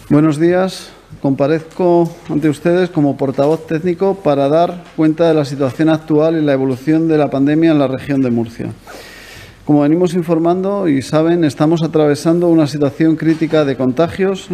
Buenos días. Comparezco ante ustedes como portavoz técnico para dar cuenta de la situación actual y la evolución de la pandemia en la región de Murcia. Como venimos informando y saben, estamos atravesando una situación crítica de contagios,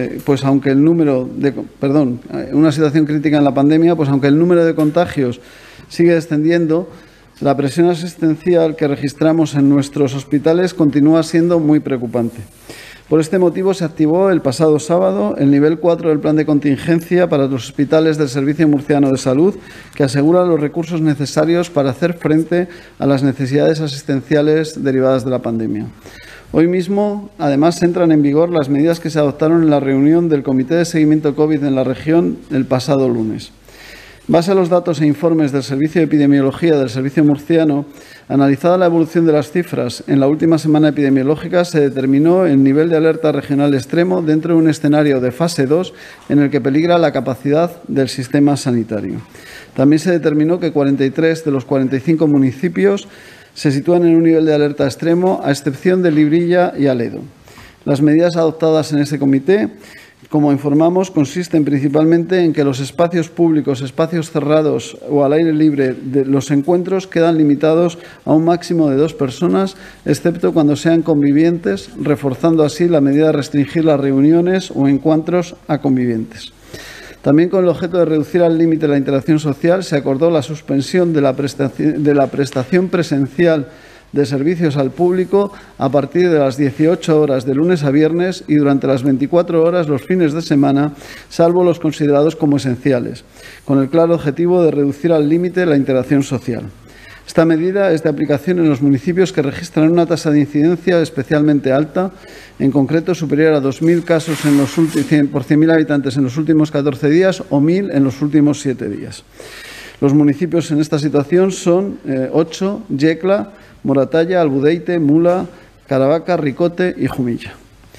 una situación crítica en la pandemia, pues aunque el número de contagios sigue descendiendo, la presión asistencial que registramos en nuestros hospitales continúa siendo muy preocupante. Por este motivo se activó el pasado sábado el nivel 4 del plan de contingencia para los hospitales del Servicio Murciano de Salud, que asegura los recursos necesarios para hacer frente a las necesidades asistenciales derivadas de la pandemia. Hoy mismo, además, entran en vigor las medidas que se adoptaron en la reunión del Comité de Seguimiento COVID en la región el pasado lunes. En base a los datos e informes del Servicio de Epidemiología del Servicio Murciano, analizada la evolución de las cifras en la última semana epidemiológica, se determinó el nivel de alerta regional extremo dentro de un escenario de fase 2 en el que peligra la capacidad del sistema sanitario. También se determinó que 43 de los 45 municipios se sitúan en un nivel de alerta extremo, a excepción de Librilla y Aledo. Las medidas adoptadas en ese comité, como informamos, consisten principalmente en que los espacios públicos, espacios cerrados o al aire libre de los encuentros quedan limitados a un máximo de 2 personas, excepto cuando sean convivientes, reforzando así la medida de restringir las reuniones o encuentros a convivientes. También con el objeto de reducir al límite la interacción social, se acordó la suspensión de la prestación presencial de servicios al público a partir de las 18 horas de lunes a viernes y durante las 24 horas los fines de semana, salvo los considerados como esenciales, con el claro objetivo de reducir al límite la interacción social. Esta medida es de aplicación en los municipios que registran una tasa de incidencia especialmente alta, en concreto superior a 2.000 casos por 100.000 habitantes en los últimos 14 días o 1.000 en los últimos 7 días. Los municipios en esta situación son 8, Yecla, Moratalla, Albudeite, Mula, Caravaca, Ricote y Jumilla.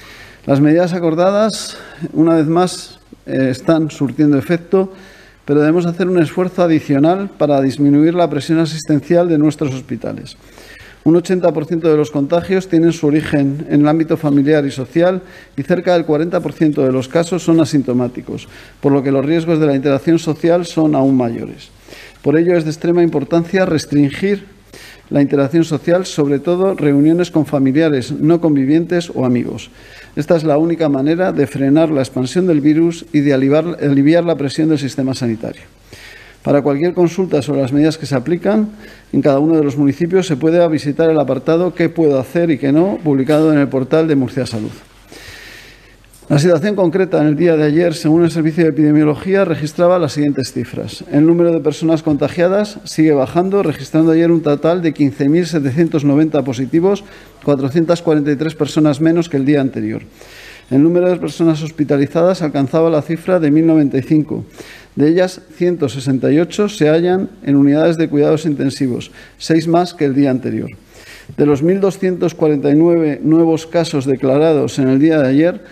Las medidas acordadas, una vez más, están surtiendo efecto, pero debemos hacer un esfuerzo adicional para disminuir la presión asistencial de nuestros hospitales. Un 80% de los contagios tienen su origen en el ámbito familiar y social y cerca del 40% de los casos son asintomáticos, por lo que los riesgos de la interacción social son aún mayores. Por ello, es de extrema importancia restringir la interacción social, sobre todo reuniones con familiares no convivientes o amigos. Esta es la única manera de frenar la expansión del virus y de aliviar la presión del sistema sanitario. Para cualquier consulta sobre las medidas que se aplican en cada uno de los municipios se puede visitar el apartado ¿Qué puedo hacer y qué no?, publicado en el portal de Murcia Salud. La situación concreta en el día de ayer, según el Servicio de Epidemiología, registraba las siguientes cifras. El número de personas contagiadas sigue bajando, registrando ayer un total de 15.790 positivos, 443 personas menos que el día anterior. El número de personas hospitalizadas alcanzaba la cifra de 1.095. De ellas, 168 se hallan en unidades de cuidados intensivos, 6 más que el día anterior. De los 1.249 nuevos casos declarados en el día de ayer,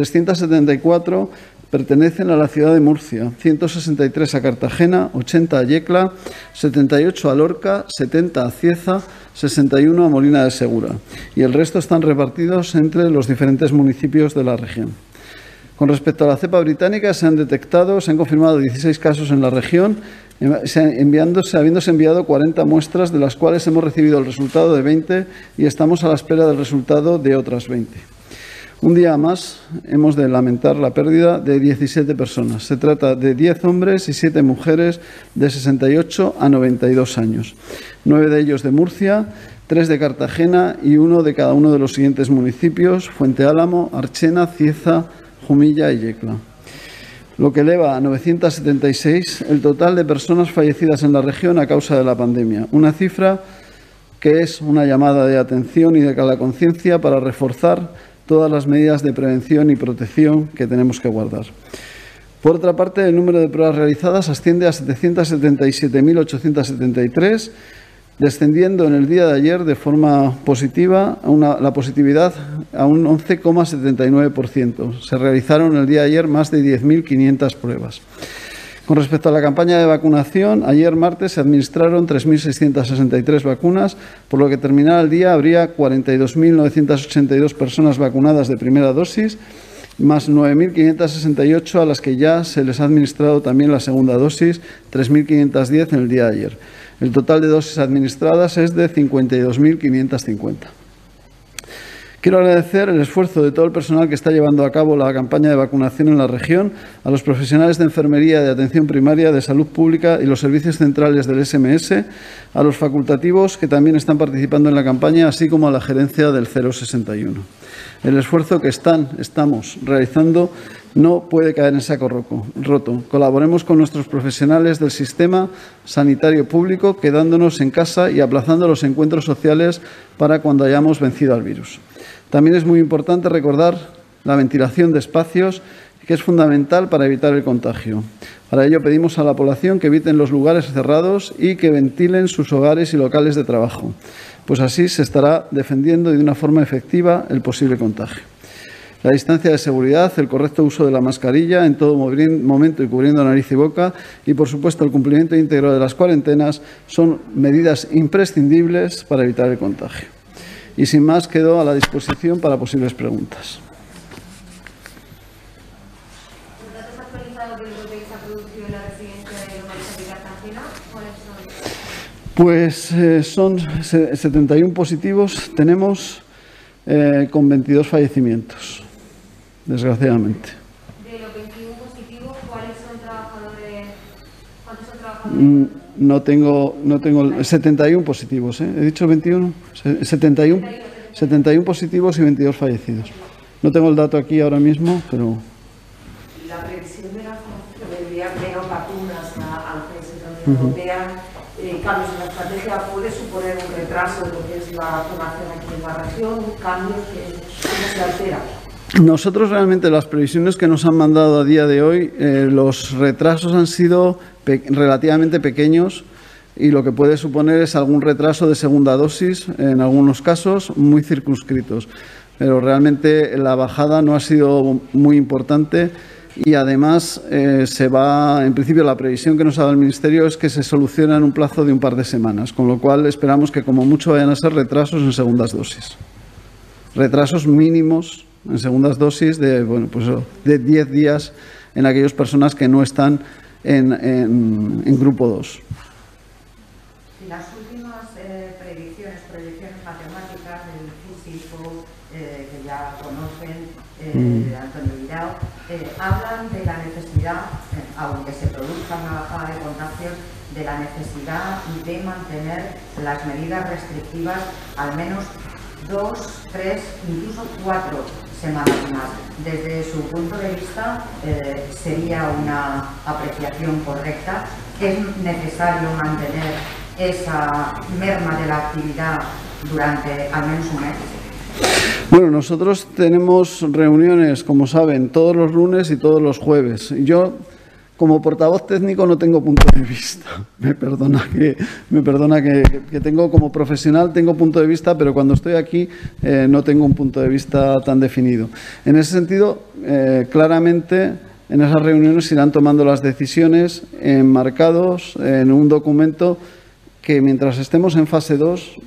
374 pertenecen a la ciudad de Murcia, 163 a Cartagena, 80 a Yecla, 78 a Lorca, 70 a Cieza, 61 a Molina de Segura y el resto están repartidos entre los diferentes municipios de la región. Con respecto a la cepa británica, se han confirmado 16 casos en la región, habiéndose enviado 40 muestras, de las cuales hemos recibido el resultado de 20 y estamos a la espera del resultado de otras 20. Un día más hemos de lamentar la pérdida de 17 personas. Se trata de 10 hombres y 7 mujeres de 68 a 92 años. 9 de ellos de Murcia, 3 de Cartagena y 1 de cada uno de los siguientes municipios: Fuente Álamo, Archena, Cieza, Jumilla y Yecla. Lo que eleva a 976 el total de personas fallecidas en la región a causa de la pandemia. Una cifra que es una llamada de atención y de la conciencia para reforzar todas las medidas de prevención y protección que tenemos que guardar. Por otra parte, el número de pruebas realizadas asciende a 777.873, descendiendo en el día de ayer de forma positiva la positividad a un 11,79%. Se realizaron el día de ayer más de 10.500 pruebas. Con respecto a la campaña de vacunación, ayer martes se administraron 3.663 vacunas, por lo que terminado el día habría 42.982 personas vacunadas de primera dosis más 9.568 a las que ya se les ha administrado también la segunda dosis, 3.510 en el día de ayer. El total de dosis administradas es de 52.550. Quiero agradecer el esfuerzo de todo el personal que está llevando a cabo la campaña de vacunación en la región, a los profesionales de enfermería, de atención primaria, de salud pública y los servicios centrales del SMS, a los facultativos que también están participando en la campaña, así como a la gerencia del 061. El esfuerzo que estamos realizando no puede caer en saco roto. Colaboremos con nuestros profesionales del sistema sanitario público, quedándonos en casa y aplazando los encuentros sociales para cuando hayamos vencido al virus. También es muy importante recordar la ventilación de espacios, que es fundamental para evitar el contagio. Para ello pedimos a la población que eviten los lugares cerrados y que ventilen sus hogares y locales de trabajo, pues así se estará defendiendo de una forma efectiva el posible contagio. La distancia de seguridad, el correcto uso de la mascarilla en todo momento y cubriendo nariz y boca y, por supuesto, el cumplimiento íntegro de las cuarentenas son medidas imprescindibles para evitar el contagio. Y sin más, quedo a la disposición para posibles preguntas. ¿Los datos actualizados de lo que se ha producido en la residencia de Loma de Cartagena? Pues son 71 positivos, tenemos con 22 fallecimientos, desgraciadamente. De los 21 positivos, ¿cuáles son trabajadores? ¿Cuántos son trabajadores? No tengo 71 positivos, ¿eh? ¿He dicho 21? 71 positivos y 22 fallecidos. No tengo el dato aquí ahora mismo, pero... La previsión de enviar menos vacunas al país de la Unión Europea, cambios en la estrategia, ¿puede suponer un retraso de lo que es la vacunación aquí en la región? ¿Cambios cómo se altera? Nosotros realmente las previsiones que nos han mandado a día de hoy, los retrasos han sido relativamente pequeños y lo que puede suponer es algún retraso de segunda dosis, en algunos casos muy circunscritos. Pero realmente la bajada no ha sido muy importante y además en principio la previsión que nos ha dado el Ministerio es que se soluciona en un plazo de un par de semanas, con lo cual esperamos que como mucho vayan a ser retrasos en segundas dosis. Retrasos mínimos en segundas dosis de 10 días en aquellas personas que no están en grupo 2. Las últimas proyecciones matemáticas del físico que ya conocen, Antonio Virao, hablan de la necesidad, aunque se produzca una bajada de contagios, de la necesidad de mantener las medidas restrictivas al menos 2, 3, incluso 4 semanas más. Desde su punto de vista, sería una apreciación correcta. ¿Es necesario mantener esa merma de la actividad durante al menos un mes? Bueno, nosotros tenemos reuniones, como saben, todos los lunes y todos los jueves. Yo, como portavoz técnico, no tengo punto de vista. Me perdona que tengo como profesional, tengo punto de vista, pero cuando estoy aquí no tengo un punto de vista tan definido. En ese sentido, claramente, en esas reuniones se irán tomando las decisiones enmarcados en un documento que mientras estemos en fase 2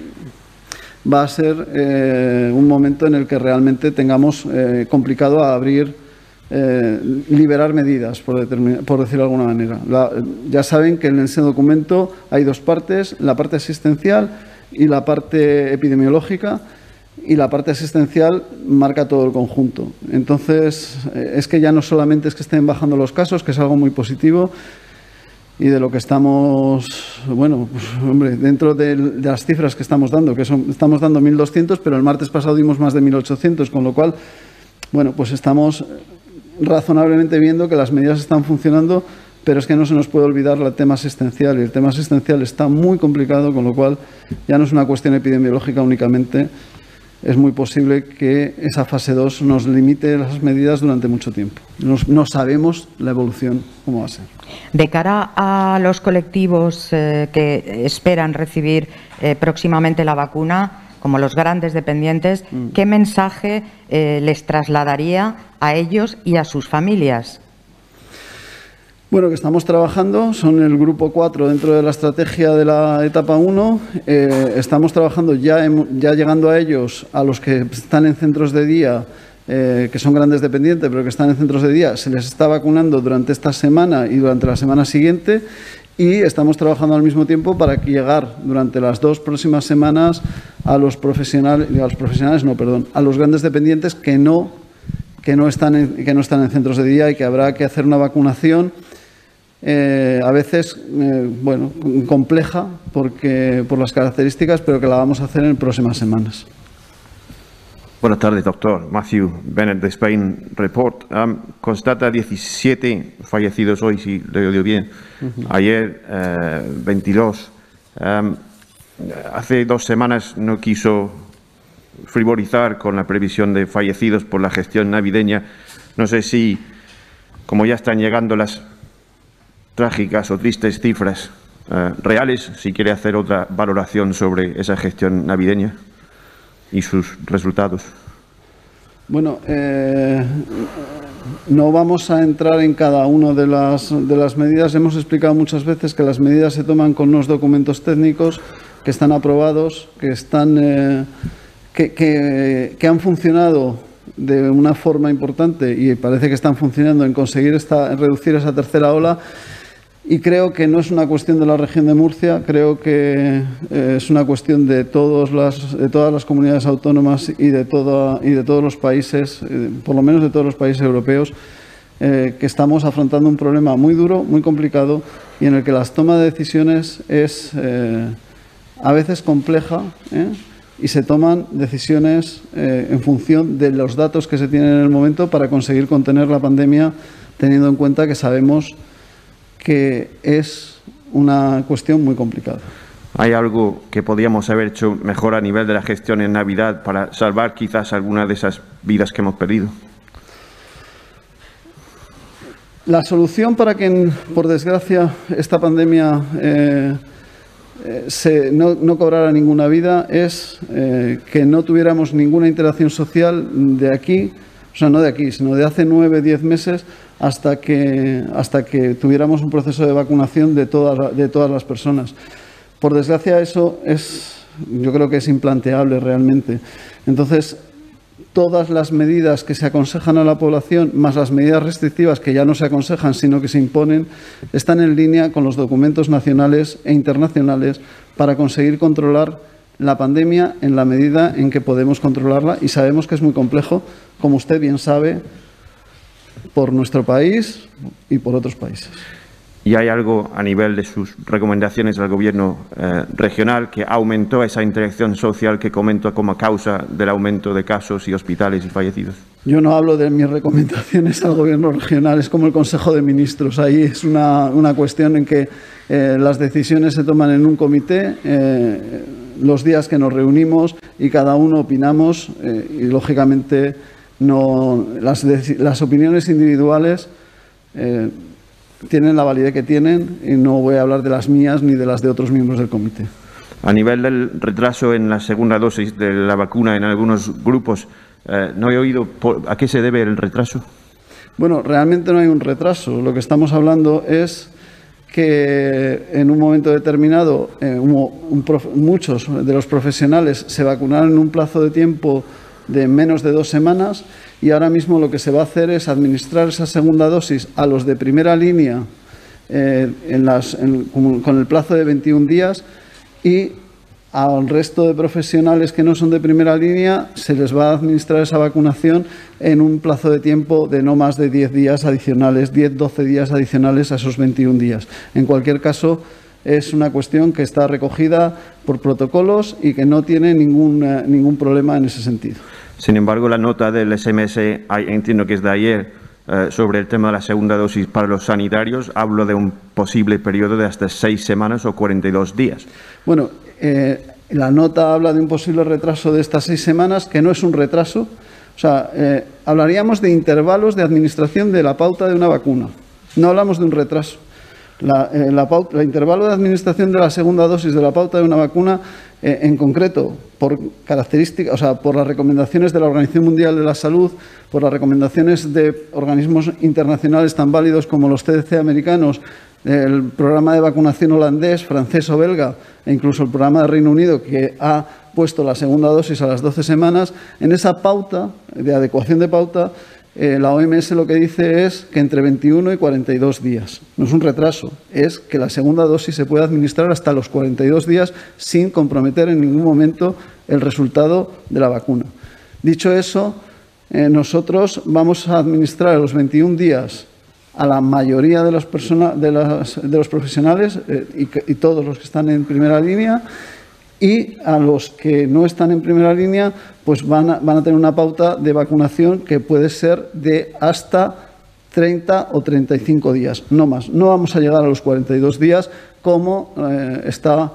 va a ser un momento en el que realmente tengamos complicado a liberar medidas, por decirlo de alguna manera. Ya saben que en ese documento hay dos partes, la parte asistencial y la parte epidemiológica, y la parte asistencial marca todo el conjunto. Entonces, es que ya no solamente es que estén bajando los casos, que es algo muy positivo, y de lo que estamos, dentro de las cifras que estamos dando, estamos dando 1.200, pero el martes pasado dimos más de 1.800, con lo cual, pues estamos razonablemente viendo que las medidas están funcionando, pero es que no se nos puede olvidar el tema asistencial, y el tema asistencial está muy complicado, con lo cual ya no es una cuestión epidemiológica únicamente. Es muy posible que esa fase 2 nos limite las medidas durante mucho tiempo. No sabemos la evolución cómo va a ser. De cara a los colectivos que esperan recibir próximamente la vacuna, como los grandes dependientes, ¿qué mensaje les trasladaría a ellos y a sus familias? Bueno, que estamos trabajando, son el grupo 4 dentro de la estrategia de la etapa 1. Estamos trabajando ya llegando a ellos, a los que están en centros de día que son grandes dependientes, pero que están en centros de día, se les está vacunando durante esta semana y durante la semana siguiente, y estamos trabajando al mismo tiempo para llegar durante las 2 próximas semanas a los grandes dependientes que no están en centros de día y que habrá que hacer una vacunación a veces compleja por las características, pero que la vamos a hacer en próximas semanas. Buenas tardes, doctor. Matthew Bennett de Spain Report. Constata 17 fallecidos hoy, si lo he oído bien. Ayer 22. Hace 2 semanas no quiso frivolizar con la previsión de fallecidos por la gestión navideña. No sé si, como ya están llegando las trágicas o tristes cifras reales, si quiere hacer otra valoración sobre esa gestión navideña y sus resultados. Bueno, no vamos a entrar en cada una de las medidas. Hemos explicado muchas veces que las medidas se toman con unos documentos técnicos que están aprobados, que han funcionado de una forma importante y parece que están funcionando en conseguir en reducir esa tercera ola. Y creo que no es una cuestión de la región de Murcia, creo que es una cuestión de todas las comunidades autónomas y de todos los países, por lo menos de todos los países europeos, que estamos afrontando un problema muy duro, muy complicado, y en el que la toma de decisiones es a veces compleja, y se toman decisiones en función de los datos que se tienen en el momento para conseguir contener la pandemia, teniendo en cuenta que sabemos que es una cuestión muy complicada. ¿Hay algo que podríamos haber hecho mejor a nivel de la gestión en Navidad para salvar quizás alguna de esas vidas que hemos perdido? La solución para que, por desgracia, esta pandemia no cobrara ninguna vida es que no tuviéramos ninguna interacción social de aquí, o sea, no de aquí, sino de hace 9, 10 meses, hasta que tuviéramos un proceso de vacunación de todas las personas. Por desgracia, eso yo creo que es implanteable realmente. Entonces, todas las medidas que se aconsejan a la población, más las medidas restrictivas que ya no se aconsejan, sino que se imponen, están en línea con los documentos nacionales e internacionales para conseguir controlar la pandemia en la medida en que podemos controlarla, y sabemos que es muy complejo, como usted bien sabe, por nuestro país y por otros países. ¿Y hay algo a nivel de sus recomendaciones al Gobierno regional que aumentó esa interacción social que comento como causa del aumento de casos y hospitales y fallecidos? Yo no hablo de mis recomendaciones al Gobierno regional, es como el Consejo de Ministros. Ahí es una cuestión en que las decisiones se toman en un comité, los días que nos reunimos, y cada uno opinamos y, lógicamente, las opiniones individuales tienen la validez que tienen, y no voy a hablar de las mías ni de las de otros miembros del comité. A nivel del retraso en la segunda dosis de la vacuna en algunos grupos, no he oído a qué se debe el retraso. Bueno, realmente no hay un retraso. Lo que estamos hablando es que en un momento determinado muchos de los profesionales se vacunaron en un plazo de tiempo de menos de 2 semanas, y ahora mismo lo que se va a hacer es administrar esa segunda dosis a los de primera línea con el plazo de 21 días, y al resto de profesionales que no son de primera línea se les va a administrar esa vacunación en un plazo de tiempo de no más de 10 días adicionales, 10-12 días adicionales a esos 21 días. En cualquier caso, es una cuestión que está recogida por protocolos y que no tiene ningún problema en ese sentido. Sin embargo, la nota del SMS, entiendo que es de ayer, sobre el tema de la segunda dosis para los sanitarios, hablo de un posible periodo de hasta 6 semanas o 42 días. Bueno, la nota habla de un posible retraso de estas 6 semanas, que no es un retraso. O sea, hablaríamos de intervalos de administración de la pauta de una vacuna. No hablamos de un retraso. El intervalo de administración de la segunda dosis de la pauta de una vacuna, en concreto, por características, o sea, por las recomendaciones de la Organización Mundial de la Salud, por las recomendaciones de organismos internacionales tan válidos como los CDC americanos, el programa de vacunación holandés, francés o belga, e incluso el programa de Reino Unido, que ha puesto la segunda dosis a las 12 semanas. En esa pauta, de adecuación de pauta, la OMS lo que dice es que entre 21 y 42 días. No es un retraso, es que la segunda dosis se puede administrar hasta los 42 días sin comprometer en ningún momento el resultado de la vacuna. Dicho eso, nosotros vamos a administrar a los 21 días a la mayoría de los profesionales y todos los que están en primera línea, y a los que no están en primera línea pues van a tener una pauta de vacunación que puede ser de hasta 30 o 35 días, no más. No vamos a llegar a los 42 días como está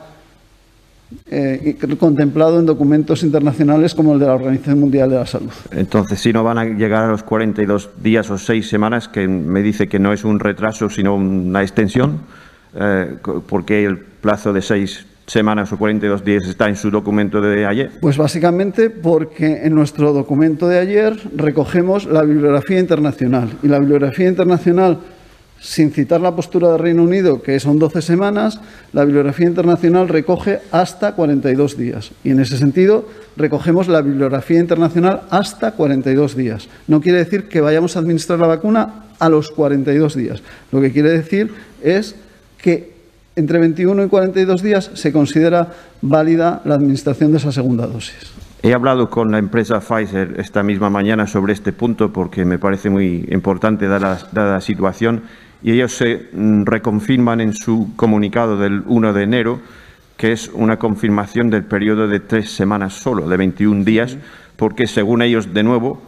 contemplado en documentos internacionales como el de la Organización Mundial de la Salud. Entonces, si no van a llegar a los 42 días o 6 semanas, que me dice que no es un retraso sino una extensión, porque el plazo de 6 semanas o 42 días está en su documento de ayer? Pues básicamente porque en nuestro documento de ayer recogemos la bibliografía internacional, y la bibliografía internacional, sin citar la postura del Reino Unido, que son 12 semanas, la bibliografía internacional recoge hasta 42 días. Y en ese sentido recogemos la bibliografía internacional hasta 42 días. No quiere decir que vayamos a administrar la vacuna a los 42 días. Lo que quiere decir es que entre 21 y 42 días se considera válida la administración de esa segunda dosis. He hablado con la empresa Pfizer esta misma mañana sobre este punto porque me parece muy importante dada la situación, y ellos se reconfirman en su comunicado del 1 de enero que es una confirmación del periodo de 3 semanas solo, de 21 días, porque según ellos, de nuevo,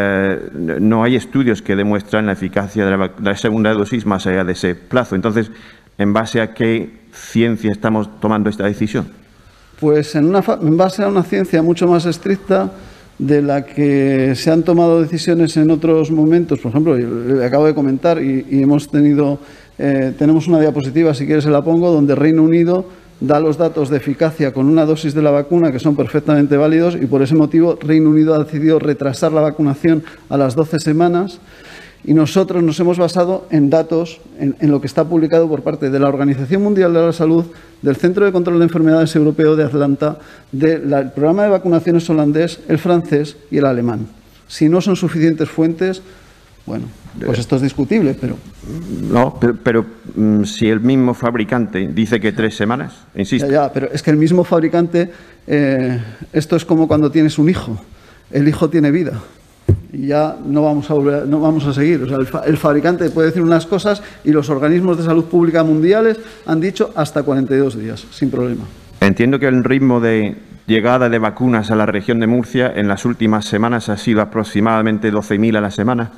no hay estudios que demuestran la eficacia de la segunda dosis más allá de ese plazo. Entonces, ¿en base a qué ciencia estamos tomando esta decisión? Pues en base a una ciencia mucho más estricta de la que se han tomado decisiones en otros momentos. Por ejemplo, le acabo de comentar y tenemos una diapositiva, si quieres se la pongo, donde Reino Unido da los datos de eficacia con una dosis de la vacuna que son perfectamente válidos, y por ese motivo Reino Unido ha decidido retrasar la vacunación a las 12 semanas. Y nosotros nos hemos basado en datos, en lo que está publicado por parte de la Organización Mundial de la Salud, del Centro de Control de Enfermedades Europeo de Atlanta, del programa de vacunaciones holandés, el francés y el alemán. Si no son suficientes fuentes, bueno, pues esto es discutible, pero... No, pero si el mismo fabricante dice que 3 semanas, insisto. Ya, pero es que el mismo fabricante, esto es como cuando tienes un hijo. El hijo tiene vida. Y ya no vamos a seguir. O sea, el fabricante puede decir unas cosas y los organismos de salud pública mundiales han dicho hasta 42 días, sin problema. Entiendo que el ritmo de llegada de vacunas a la región de Murcia en las últimas semanas ha sido aproximadamente 12.000 a la semana.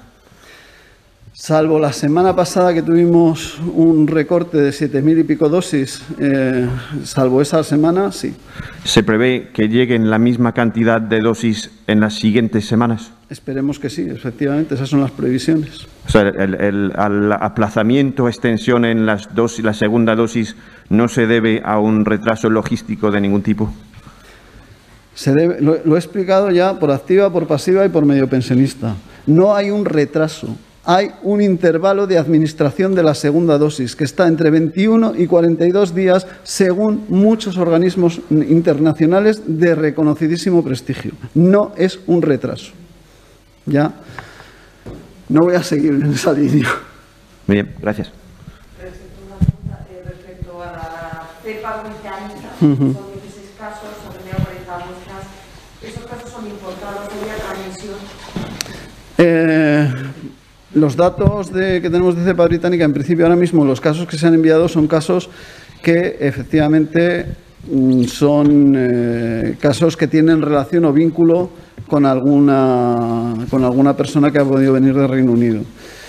Salvo la semana pasada que tuvimos un recorte de 7.000 y pico dosis, salvo esa semana, sí. ¿Se prevé que lleguen la misma cantidad de dosis en las siguientes semanas? Esperemos que sí, efectivamente, esas son las previsiones. O sea, al aplazamiento o extensión en la segunda dosis no se debe a un retraso logístico de ningún tipo. Lo he explicado ya por activa, por pasiva y por medio pensionista. No hay un retraso. Hay un intervalo de administración de la segunda dosis que está entre 21 y 42 días según muchos organismos internacionales de reconocidísimo prestigio. No es un retraso. Ya no voy a seguir en esa línea. Muy bien, gracias. Respecto a la cepa británica, son 16 casos, se han tenido 40 muestras. ¿Esos casos son importados de transmisión? Los datos que tenemos de cepa británica, en principio ahora mismo los casos que se han enviado son casos que efectivamente son casos que tienen relación o vínculo con alguna persona que ha podido venir del Reino Unido.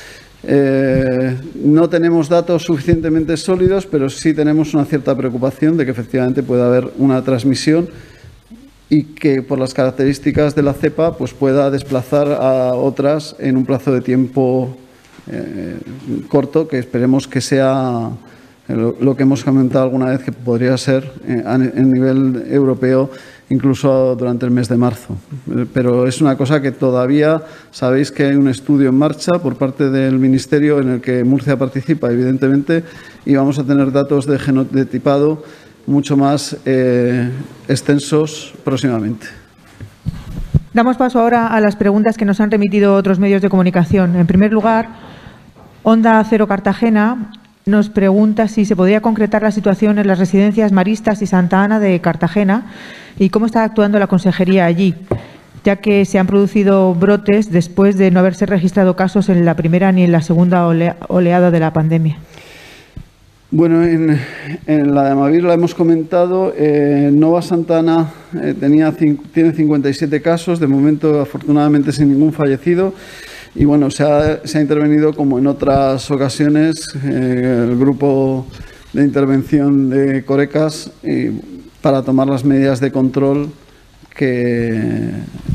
No tenemos datos suficientemente sólidos, pero sí tenemos una cierta preocupación de que efectivamente pueda haber una transmisión y que por las características de la cepa pues pueda desplazar a otras en un plazo de tiempo corto, que esperemos que sea lo que hemos comentado alguna vez, que podría ser en nivel europeo incluso durante el mes de marzo. Pero es una cosa que todavía, sabéis que hay un estudio en marcha por parte del Ministerio en el que Murcia participa, evidentemente, y vamos a tener datos de genotipado mucho más extensos próximamente. Damos paso ahora a las preguntas que nos han remitido otros medios de comunicación. En primer lugar, Onda Cero Cartagena nos pregunta si se podría concretar la situación en las residencias Maristas y Santa Ana de Cartagena y cómo está actuando la consejería allí, ya que se han producido brotes después de no haberse registrado casos en la primera ni en la segunda oleada de la pandemia. Bueno, en la de Amavir la hemos comentado. Nova Santa Ana tiene 57 casos, de momento afortunadamente sin ningún fallecido. Y bueno, se ha intervenido como en otras ocasiones el grupo de intervención de Corecas para tomar las medidas de control que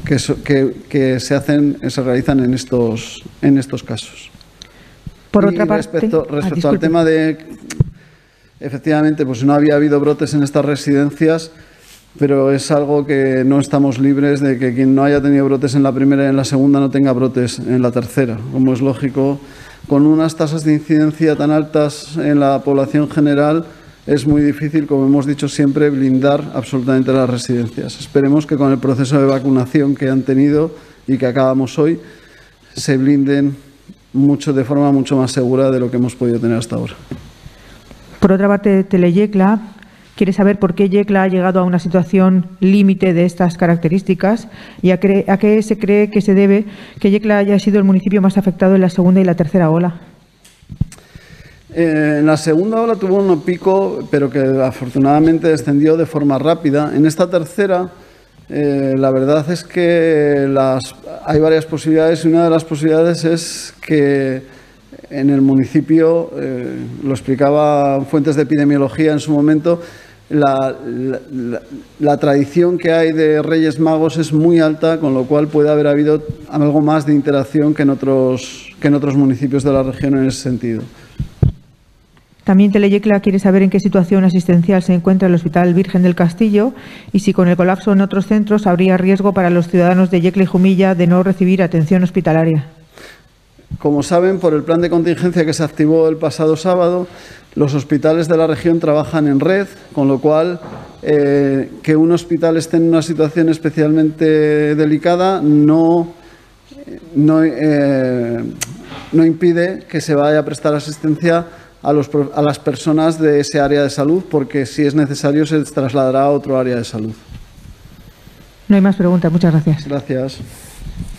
se realizan en estos casos. Por otra parte, respecto al tema de, efectivamente, pues no había habido brotes en estas residencias, pero es algo que no estamos libres de que quien no haya tenido brotes en la primera y en la segunda no tenga brotes en la tercera, como es lógico. Con unas tasas de incidencia tan altas en la población general, es muy difícil, como hemos dicho siempre, blindar absolutamente las residencias. Esperemos que con el proceso de vacunación que han tenido y que acabamos hoy, se blinden de forma mucho más segura de lo que hemos podido tener hasta ahora. Por otra parte, Teleyecla quiere saber por qué Yecla ha llegado a una situación límite de estas características y a qué se cree que se debe que Yecla haya sido el municipio más afectado en la segunda y la tercera ola. En la segunda ola tuvo un pico, pero que afortunadamente descendió de forma rápida. En esta tercera, la verdad es que hay varias posibilidades y una de las posibilidades es que en el municipio, lo explicaba fuentes de epidemiología en su momento, la tradición que hay de Reyes Magos es muy alta, con lo cual puede haber habido algo más de interacción que en otros municipios de la región en ese sentido. También Teleyecla quiere saber en qué situación asistencial se encuentra el Hospital Virgen del Castillo y si con el colapso en otros centros habría riesgo para los ciudadanos de Yecla y Jumilla de no recibir atención hospitalaria. Como saben, por el plan de contingencia que se activó el pasado sábado, los hospitales de la región trabajan en red, con lo cual que un hospital esté en una situación especialmente delicada no impide que se vaya a prestar asistencia a las personas de ese área de salud, porque si es necesario se trasladará a otro área de salud. No hay más preguntas. Muchas gracias. Gracias.